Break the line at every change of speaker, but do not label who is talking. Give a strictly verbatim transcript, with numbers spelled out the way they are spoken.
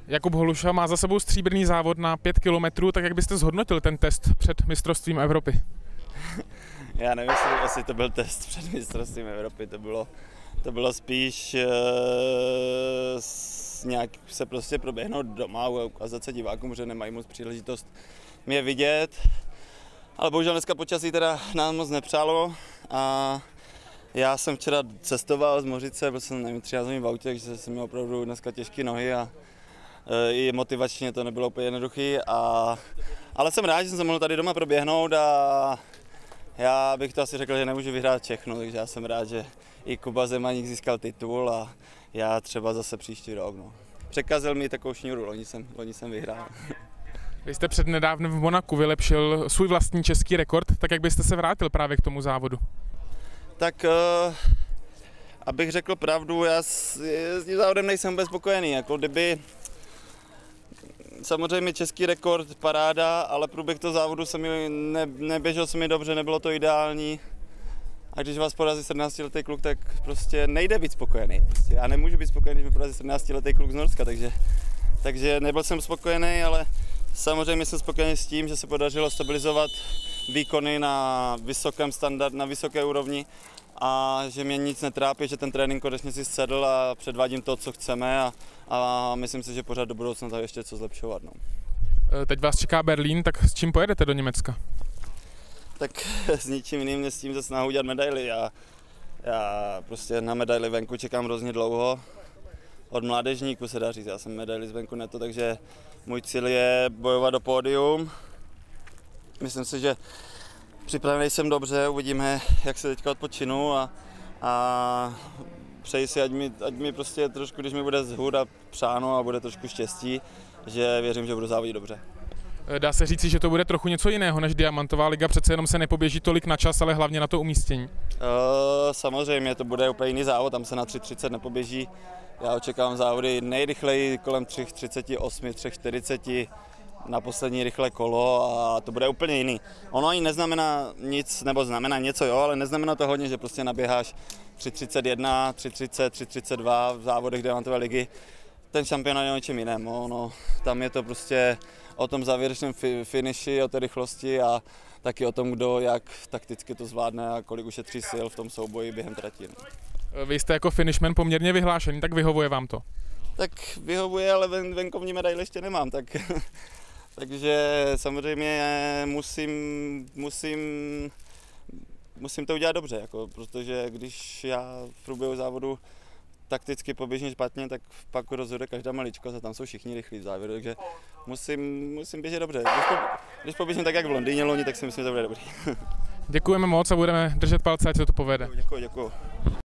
Jakub Holuša má za sebou stříbrný závod na pět kilometrů, tak jak byste zhodnotil ten test před mistrovstvím Evropy?
Já nevím, jestli to byl test před mistrovstvím Evropy, to bylo, to bylo spíš e, s, nějak se prostě proběhnout doma a ukázat se divákům, že nemají moc příležitost mě vidět. Ale bohužel dneska počasí teda nám moc nepřálo a já jsem včera cestoval z Mořice, byl jsem nevím, tři v autě, takže jsem měl opravdu dneska těžké nohy a e, i motivačně to nebylo úplně jednoduché. A, ale jsem rád, že jsem se mohl tady doma proběhnout a já bych to asi řekl, že nemůžu vyhrát všechno, takže já jsem rád, že i Kuba Zemaník získal titul a já třeba zase příští rok. No. Překazil mi takovou šňůru, loni jsem, loni jsem vyhrál.
Vy jste přednedávnem v Monaku vylepšil svůj vlastní český rekord, tak jak byste se vrátil právě k tomu závodu?
Tak, uh, abych řekl pravdu, já s, s tím závodem nejsem vůbec spokojený. Jako kdyby, samozřejmě český rekord, paráda, ale průběh toho závodu se mi ne, neběžel se mi dobře, nebylo to ideální. A když vás porazí sedmnáctiletý kluk, tak prostě nejde být spokojený. Prostě já nemůžu být spokojený, když mi porazí sedmnáctiletý kluk z Norska, takže, takže nebyl jsem spokojený, ale samozřejmě jsem spokojený s tím, že se podařilo stabilizovat výkony na vysokém standard, na vysoké úrovni a že mě nic netrápí, že ten trénink konečně si sedl a předvádím to, co chceme a, a myslím si, že pořád do budoucna tam ještě co zlepšovat. No.
Teď vás čeká Berlín, tak s čím pojedete do Německa?
Tak s ničím jiným, než s tím, že snahu udělat medaily. Já, já prostě na medaily venku čekám hrozně dlouho. Od mládežníku se dá říct, já jsem medaily zvenku neto, takže můj cíl je bojovat do pódium. Myslím si, že připravený jsem dobře, uvidíme, jak se teďka odpočinu a, a přeji si, ať mi, ať mi prostě trošku, když mi bude zhůra přáno a bude trošku štěstí, že věřím, že budu závodit dobře.
Dá se říci, že to bude trochu něco jiného než Diamantová liga, přece jenom se nepoběží tolik na čas, ale hlavně na to umístění.
Uh, samozřejmě, to bude úplně jiný závod, tam se na tři třicet nepoběží. Já očekávám závody nejrychleji kolem tři třicet osm, tři čtyřicet na poslední rychlé kolo a to bude úplně jiný. Ono ani neznamená nic, nebo znamená něco, jo, ale neznamená to hodně, že prostě naběháš tři třicet jedna, tři třicet, tři třicet dva v závodech Diamantové ligy. Ten šampionát je o něčem jiném, no, tam je to prostě o tom závěrečném fi- finiši, o té rychlosti a taky o tom, kdo jak takticky to zvládne a kolik ušetří sil v tom souboji během trati. No.
Vy jste jako finishman poměrně vyhlášený, tak vyhovuje vám to?
Tak vyhovuje, ale ven, venkovní medaile ještě nemám, tak, takže samozřejmě musím, musím, musím to udělat dobře, jako, protože když já v průběhu závodu takticky poběžím špatně, tak pak rozhoduje každá maličkost a tam jsou všichni rychlí v závěru, takže musím, musím běžet dobře. Když, po, když poběžím tak, jak v Londýně loni, tak si myslím, že to bude dobrý.
Děkujeme moc a budeme držet palce, ať se to povede.
Děkuji, děkuji.